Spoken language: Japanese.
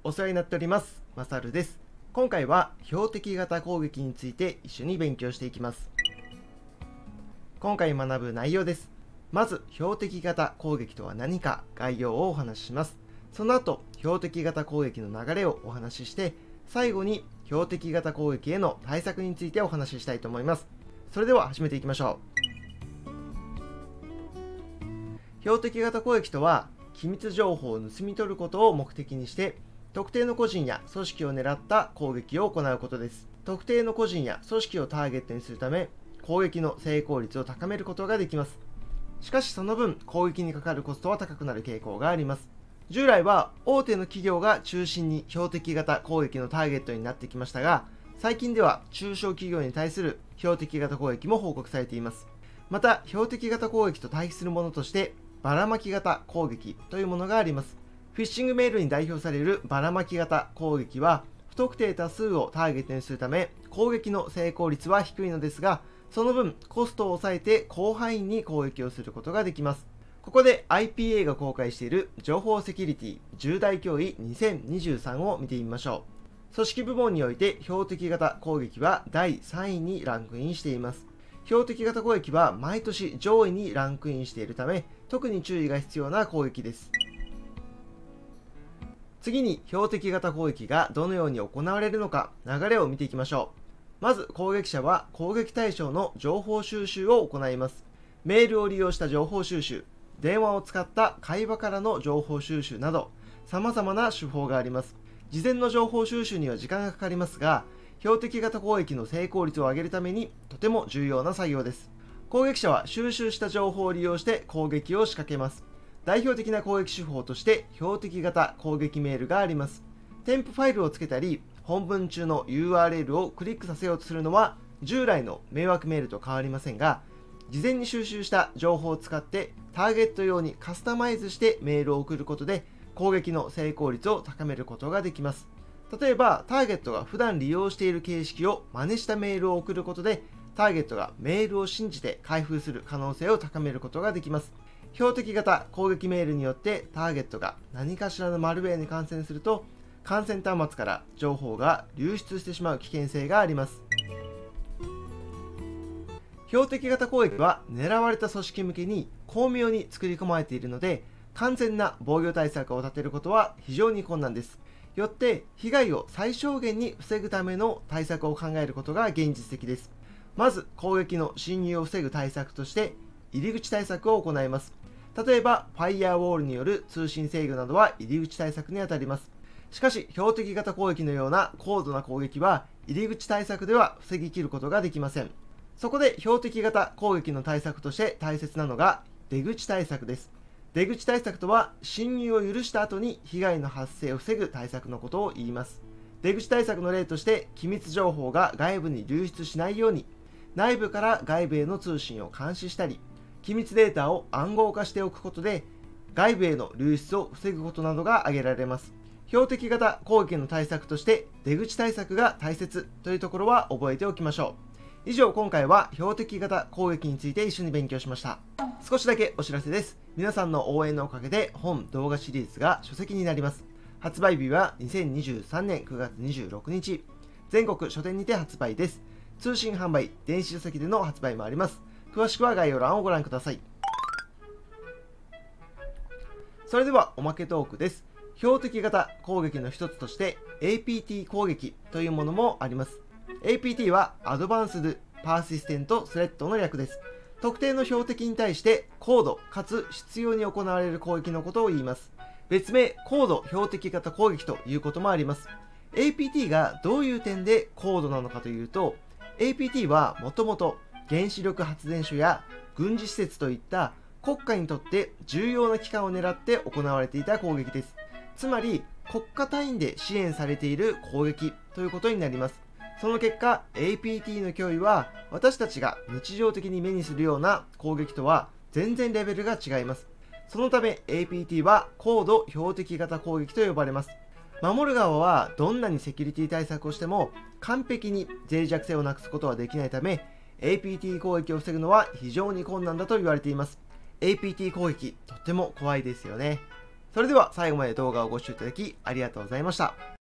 お世話になっております。マサルです。今回は標的型攻撃について一緒に勉強していきます。今回学ぶ内容です。まず、標的型攻撃とは何か概要をお話しします。その後、標的型攻撃の流れをお話しして、最後に標的型攻撃への対策についてお話ししたいと思います。それでは始めていきましょう。標的型攻撃とは、機密情報を盗み取ることを目的にして、特定の個人や組織を狙った攻撃を行うことです。特定の個人や組織をターゲットにするため、攻撃の成功率を高めることができます。しかしその分、攻撃にかかるコストは高くなる傾向があります。従来は大手の企業が中心に標的型攻撃のターゲットになってきましたが、最近では中小企業に対する標的型攻撃も報告されています。また、標的型攻撃と対比するものとして、ばらまき型攻撃というものがあります。フィッシングメールに代表されるばらまき型攻撃は、不特定多数をターゲットにするため、攻撃の成功率は低いのですが、その分、コストを抑えて広範囲に攻撃をすることができます。ここで IPA が公開している情報セキュリティ重大脅威2023を見てみましょう。組織部門において標的型攻撃は第3位にランクインしています。標的型攻撃は毎年上位にランクインしているため、特に注意が必要な攻撃です。次に標的型攻撃がどのように行われるのか流れを見ていきましょう。まず攻撃者は攻撃対象の情報収集を行います。メールを利用した情報収集、電話を使った会話からの情報収集など様々な手法があります。事前の情報収集には時間がかかりますが、標的型攻撃の成功率を上げるためにとても重要な作業です。攻撃者は収集した情報を利用して攻撃を仕掛けます。代表的な攻撃手法として標的型攻撃メールがあります。添付ファイルをつけたり、本文中の URL をクリックさせようとするのは従来の迷惑メールと変わりませんが、事前に収集した情報を使ってターゲット用にカスタマイズしてメールを送ることで攻撃の成功率を高めることができます。例えば、ターゲットが普段利用している形式を真似したメールを送ることで、ターゲットがメールを信じて開封する可能性を高めることができます。標的型攻撃メールによってターゲットが何かしらのマルウェアに感染すると、感染端末から情報が流出してしまう危険性があります。標的型攻撃は狙われた組織向けに巧妙に作り込まれているので、完全な防御対策を立てることは非常に困難です。よって被害を最小限に防ぐための対策を考えることが現実的です。まず攻撃の侵入を防ぐ対策として入り口対策を行います。例えばファイアウォールによる通信制御などは入り口対策にあたります。しかし標的型攻撃のような高度な攻撃は入り口対策では防ぎきることができません。そこで標的型攻撃の対策として大切なのが出口対策です。出口対策とは侵入を許した後に被害の発生を防ぐ対策のことを言います。出口対策の例として機密情報が外部に流出しないように内部から外部への通信を監視したり、機密データを暗号化しておくことで外部への流出を防ぐことなどが挙げられます。標的型攻撃の対策として出口対策が大切というところは覚えておきましょう。以上、今回は標的型攻撃について一緒に勉強しました。少しだけお知らせです。皆さんの応援のおかげで本動画シリーズが書籍になります。発売日は2023年9月26日。全国書店にて発売です。通信販売、電子書籍での発売もあります。詳しくは概要欄をご覧ください。それではおまけトークです。標的型攻撃の一つとして APT 攻撃というものもあります。APT はアドバンスド・パーシステント・スレッドの略です。特定の標的に対して高度かつ執拗に行われる攻撃のことを言います。別名、高度標的型攻撃ということもあります。APT がどういう点で高度なのかというと、APT はもともと原子力発電所や軍事施設といった国家にとって重要な機関を狙って行われていた攻撃です。つまり国家単位で支援されている攻撃ということになります。その結果 APT の脅威は私たちが日常的に目にするような攻撃とは全然レベルが違います。そのため APT は高度標的型攻撃と呼ばれます。守る側はどんなにセキュリティ対策をしても完璧に脆弱性をなくすことはできないため、 APT 攻撃を防ぐのは非常に困難だと言われています。APT 攻撃、とっても怖いですよね。 それでは最後まで動画をご視聴いただきありがとうございました。